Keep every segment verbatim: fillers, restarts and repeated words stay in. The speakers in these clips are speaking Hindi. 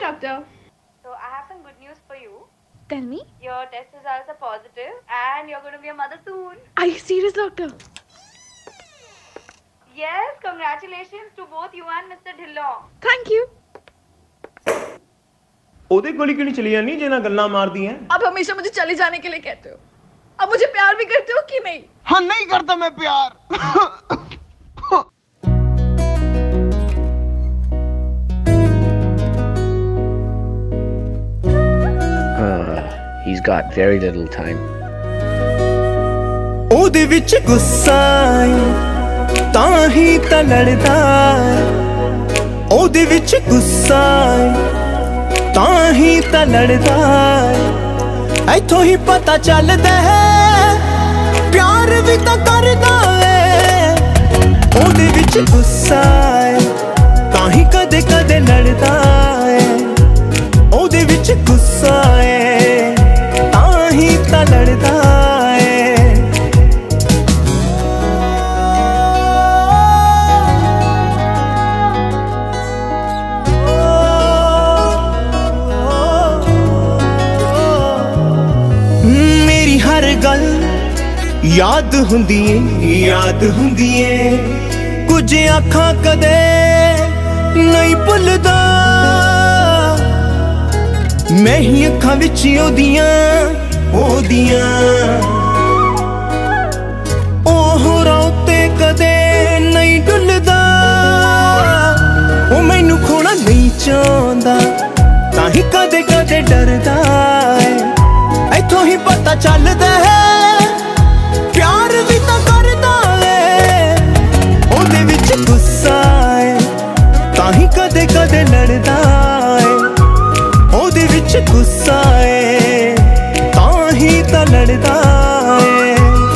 doctor. So I have some good news for you. Tell me. Your test results are positive and you're going to be a mother soon. Are you serious, doctor? Yes, congratulations to both you and Mister Dhillon. Thank you. ओदे गोली क्यों नहीं चली जानी जेना गल्ला मार दी हैं? अब हमेशा मुझे चले जाने के लिए कहते हो। अब मुझे प्यार भी करते हो कि नहीं? हाँ नहीं करता मैं प्यार। He's got very little time. ओदे विच गुस्सा तां ही तां लड़दा, ओदे विच गुस्सा तां ही तां लड़दा, इथों ही पता चलदा है प्यार भी तां करदा है। ओदे विच गुस्सा तां ही कदे कदे लड़दा है, ओदे विच गुस्सा तां ही तां लड़दा है। मेरी हर गल याद हुंदी है, याद हुंदी है, कुछ आखां कदे नहीं भुलदा, मैं ही अखां विच ओदियां ओदियां ओह रौते कदे नहीं डुलदा, ओ मैनू खोना नहीं चाहंदा तां ही कदे कदे डरदा है। इथों ही पता चलदा है प्यार भी तां करदा है। ओदे विच गुस्सा तां ही कदे कदे लड़दा है, ओदे विच गुस्सा तां ही तां लड़दा है।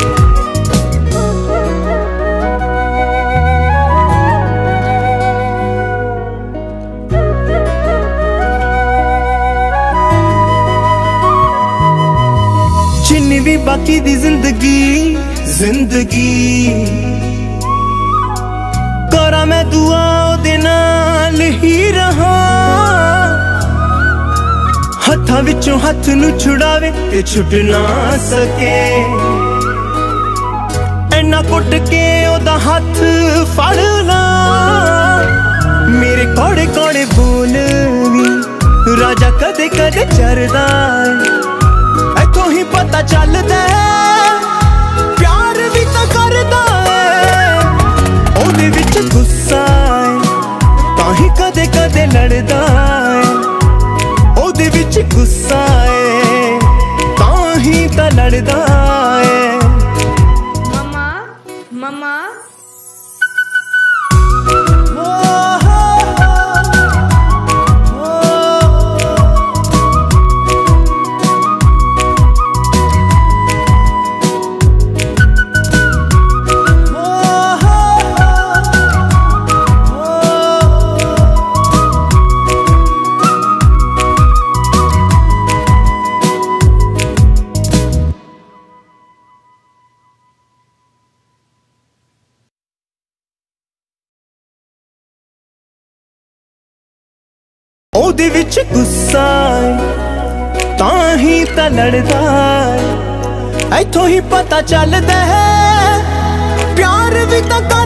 जिन्नी भी बाकी दी जिंदगी जिंदगी करा मैं दुआ ओदे नाल ही रहा, हत्थां विचों हत्थ नू छुड़ावे ते छुट ना सके, इन्ना कुट के ओदा हत्थ फड़ ला। मेरे कौड़े कौड़े बोल भी राजा कदे कदे चरदा है। इथों ही पता चलदा है प्यार भी तां करदा है। ओदे विच गुस्सा तां ही कदे कदे लड़दा है, ओदे विच गुस्सा तां ही तां लड़दा है। मम्मा, मम्मा। ओदे विच गुस्सा तां ही तां लड़दा, इथों ही पता चलदा है प्यार भी तां